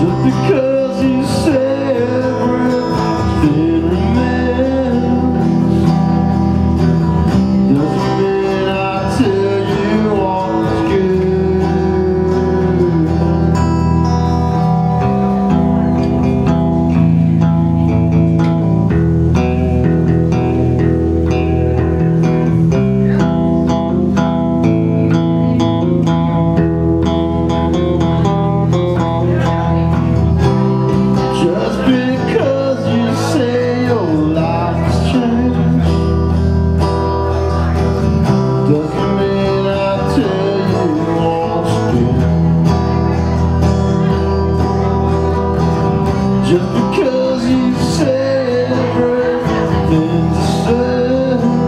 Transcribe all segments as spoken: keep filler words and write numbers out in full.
Just because you say everything remains doesn't mean I tell you all's good. Just because you say your life's changed doesn't mean I tell you all's good. Just because you say everything's the same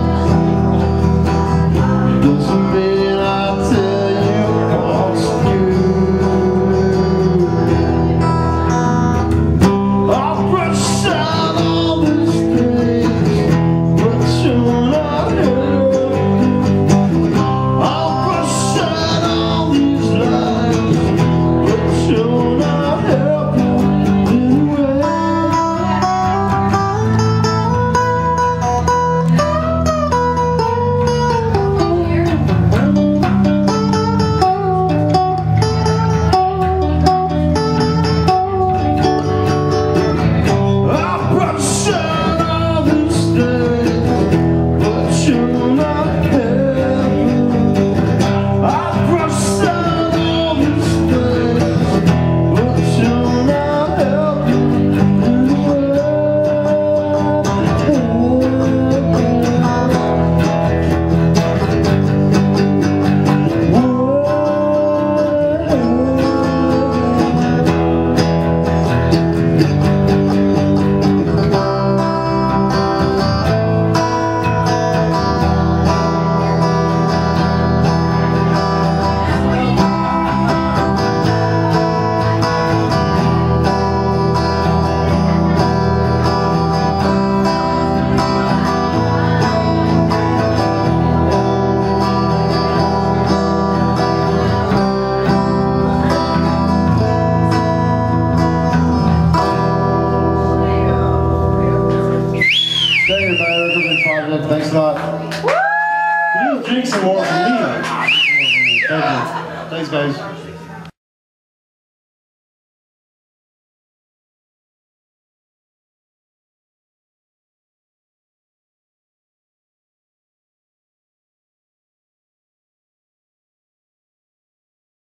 doesn't mean I tell you all's good. I'll brush out all these things, but you're not helping. I'll brush out all these lies, but you're not helping anyway. I'll brush out all these things, but you're not helping. I'll brush out all these things, but you're not helping anyway. Thank you, everybody. Project. Thanks a lot. You need to drink some more from me. Thank you. Thanks, guys.